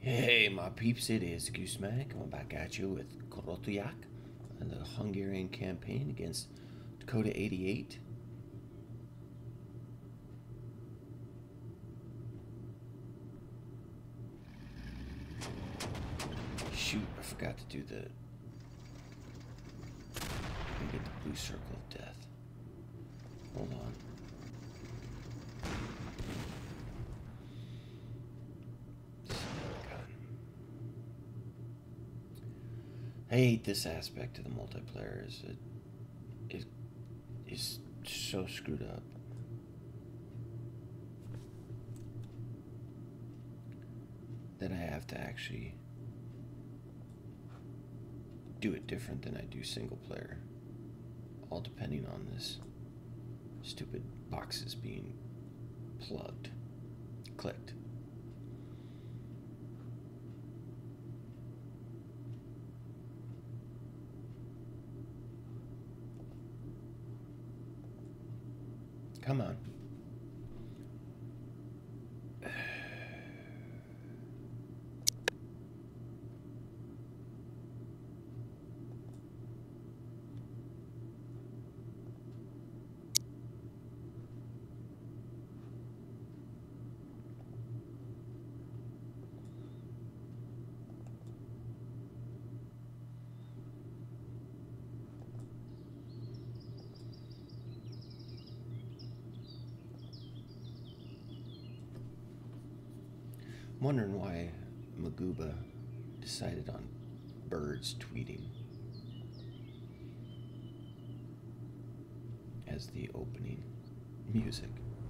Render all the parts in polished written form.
Hey, my peeps, it is Goosemag coming back at you with Korotoyak and the Hungarian campaign against Dakota 88. Shoot, I forgot to do the... get the blue circle of death. Hold on. I hate this aspect of the multiplayer. It is so screwed up. That I have to actually do it different than I do single player. All depending on this stupid boxes being clicked. Come on. I'm wondering why McGuba decided on birds tweeting as the opening music.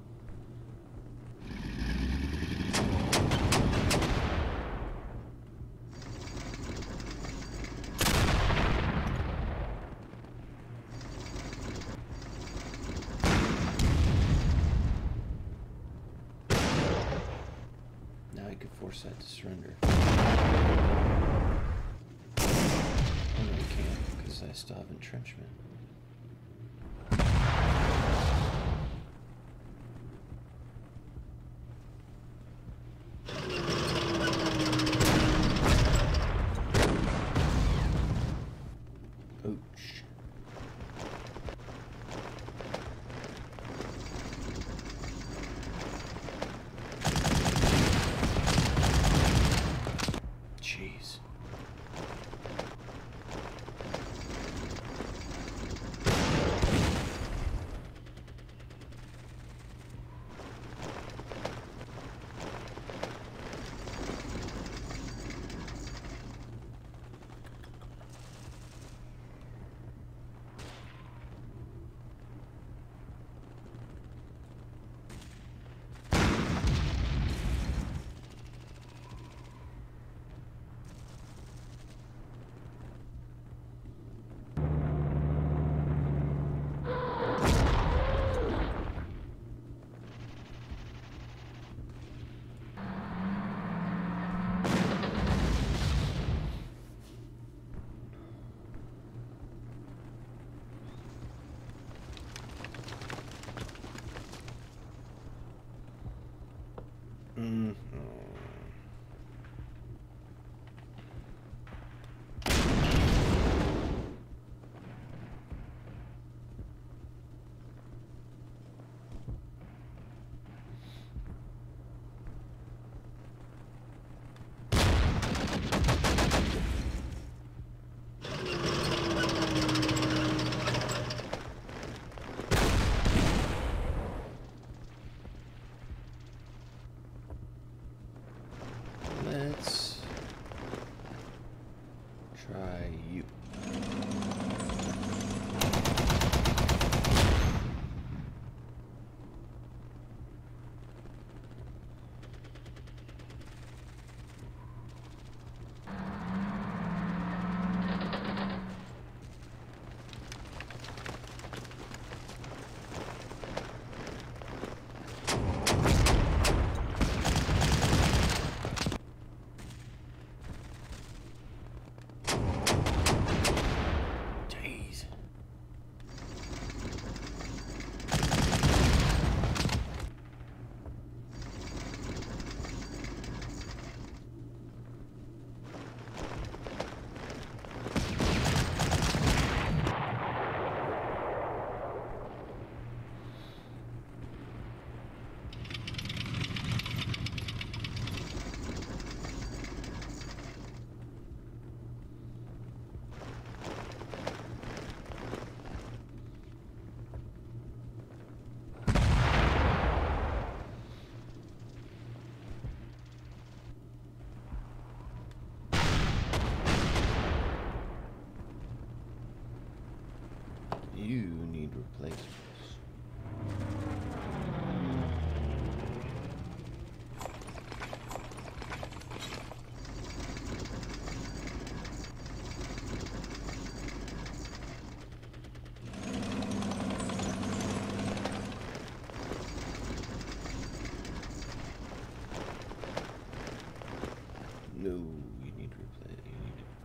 Force that to surrender. Oh no, I can't because I still have entrenchment. Ouch. Jeez.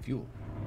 fuel.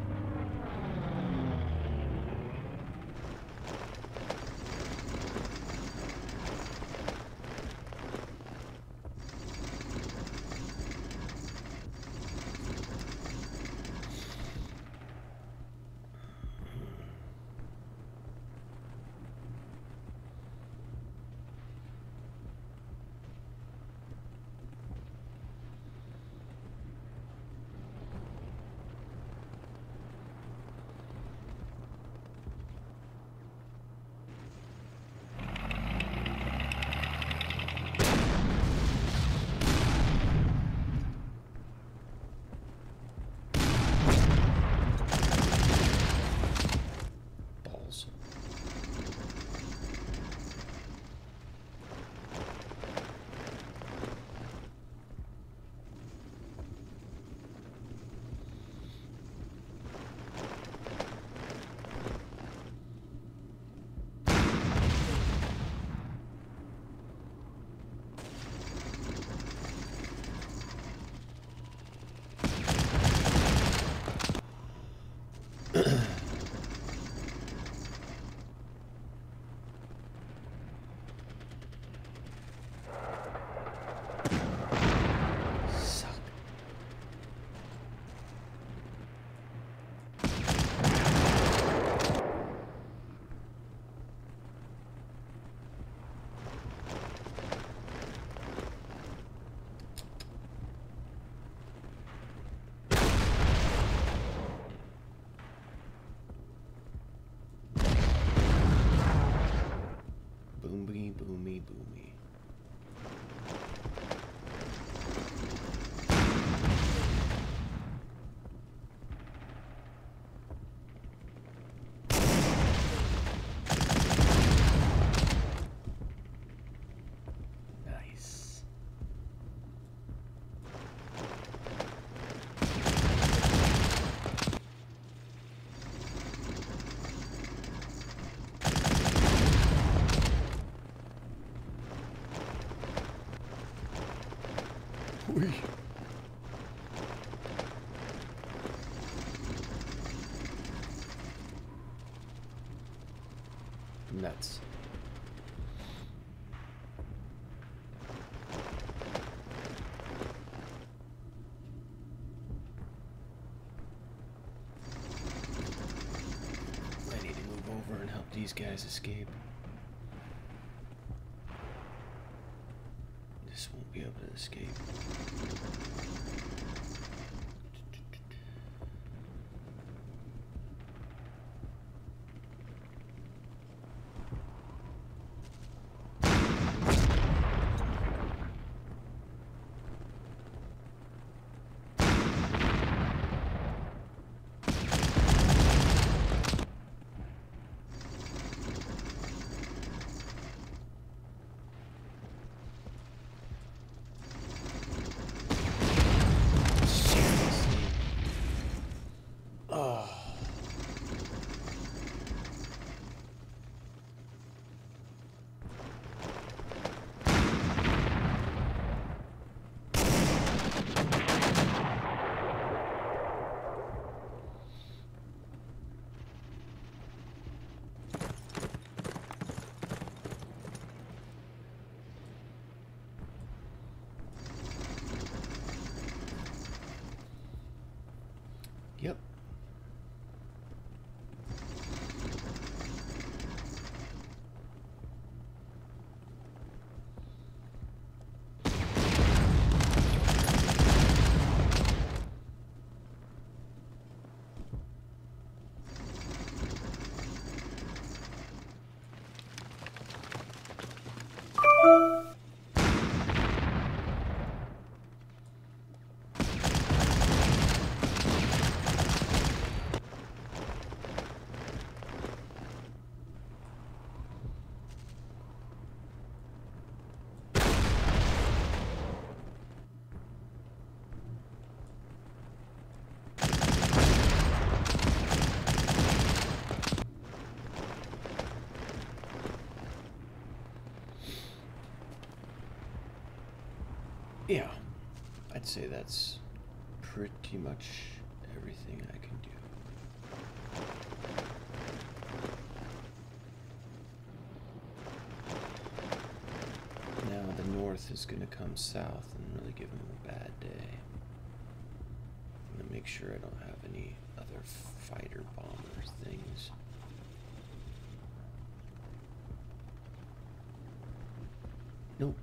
Boomy, boomy, boomy. Nice. Whee. Nuts. I need to move over and help these guys escape. This won't be able to escape. Yep. Yeah, I'd say that's pretty much everything I can do. Now the North is going to come south and really give them a bad day. I'm going to make sure I don't have any other fighter bomber things. Nope.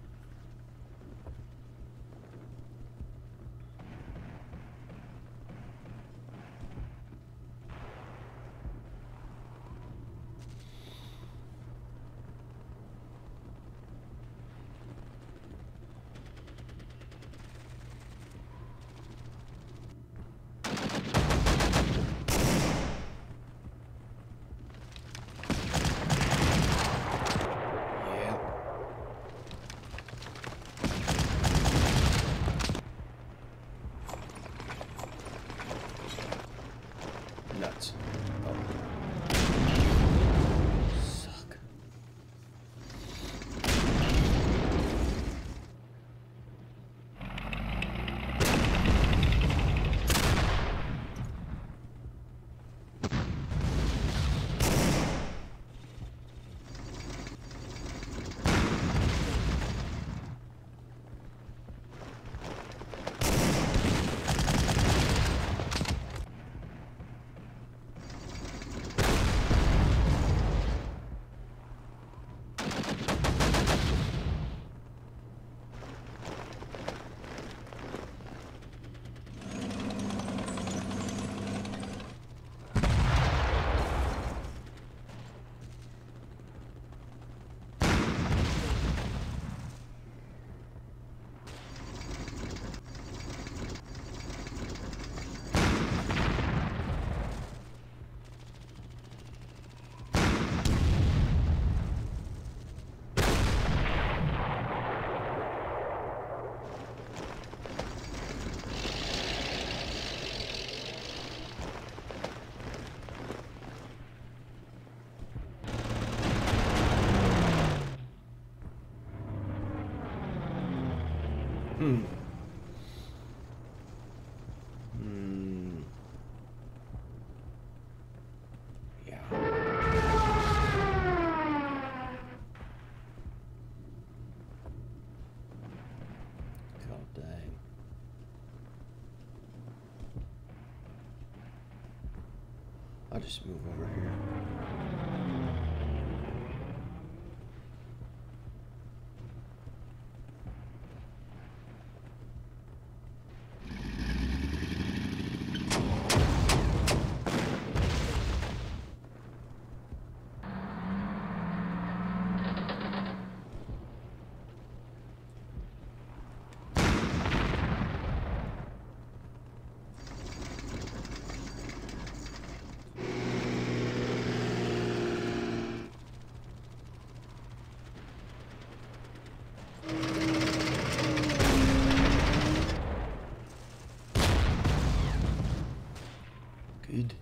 Nuts. Oh. Suck. Yeah. God dang. I'll just move over here. Good.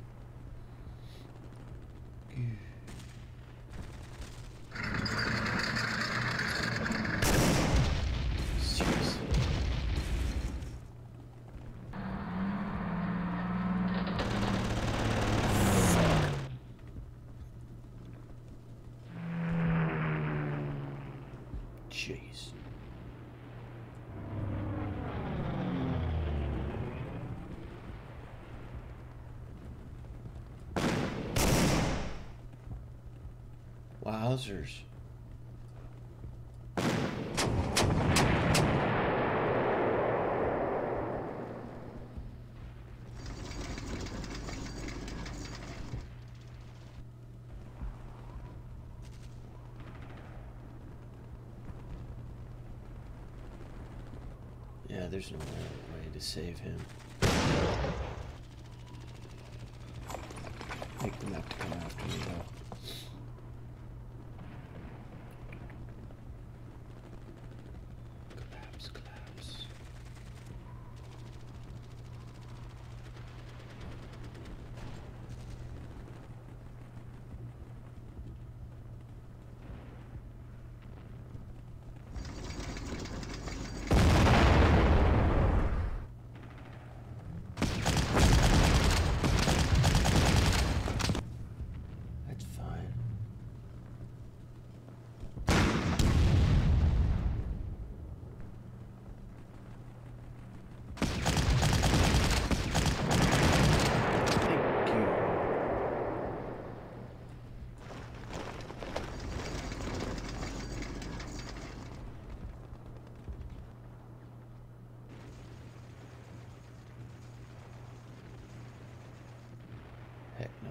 Seriously. Jeez. Wowzers. Yeah, there's no way to save him. Make them have to come after me though. Collapse, collapse. Heck no.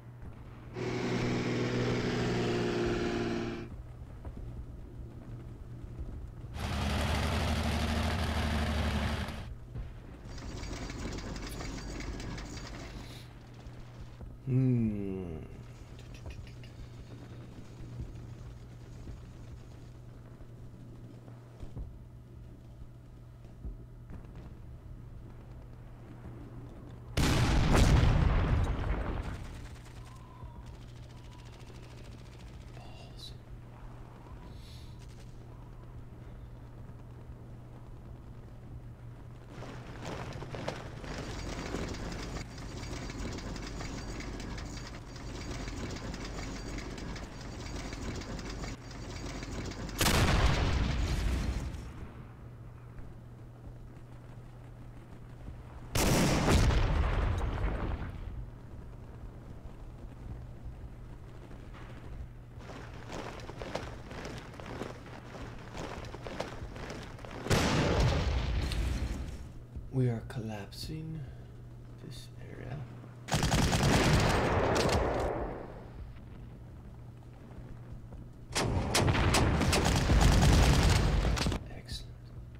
We are collapsing this area. Excellent.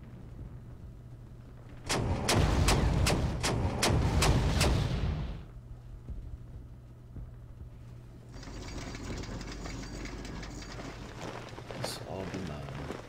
This will all be mine.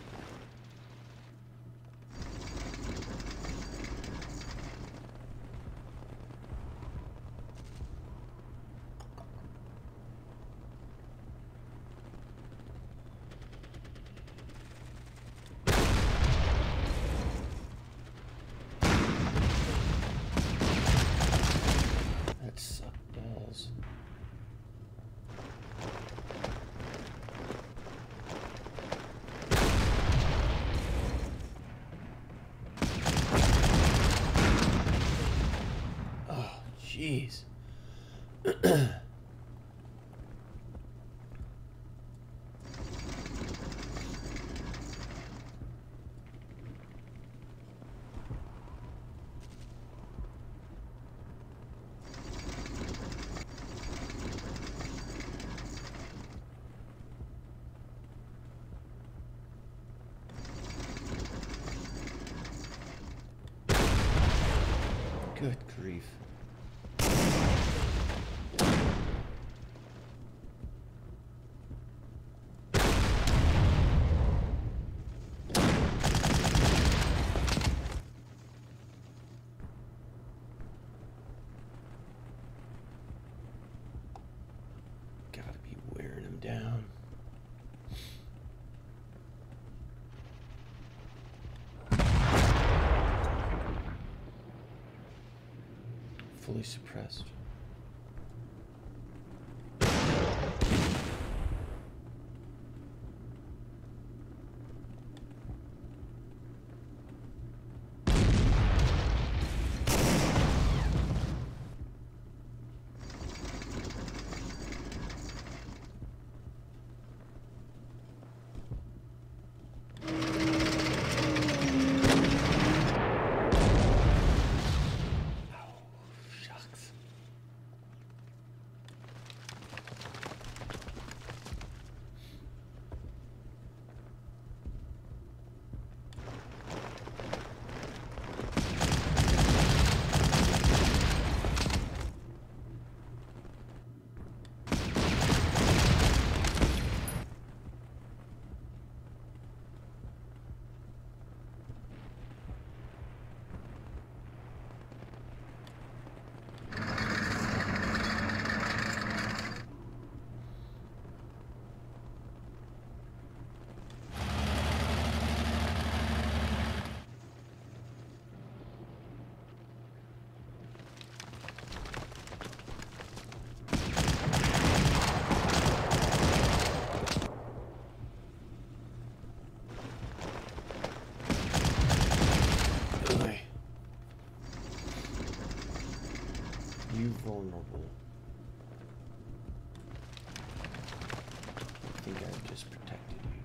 Jeez. Good grief. Gotta be wearing him down. Fully suppressed. You vulnerable. I think I've just protected you.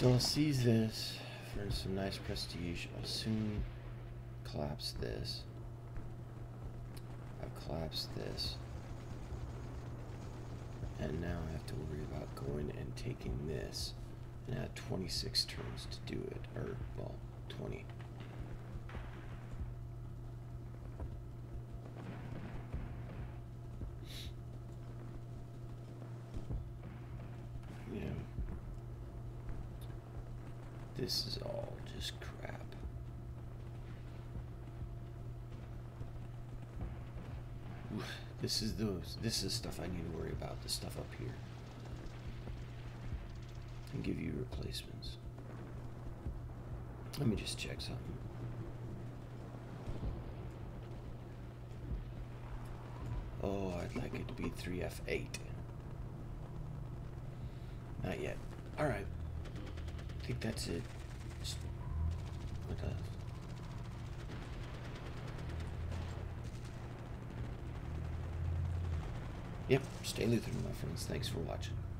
So I'll seize this for some nice prestige. I'll soon collapse this. I've collapsed this. And now I have to worry about going and taking this. And I have 26 turns to do it. Or, well, 20. Yeah. This is all just crap. This is stuff I need to worry about, the stuff up here. And give you replacements. Let me just check something. Oh, I'd like it to be 3F8. Not yet. Alright. I think that's it. Just, what else? Yep, stay Lutheran, my friends. Thanks for watching.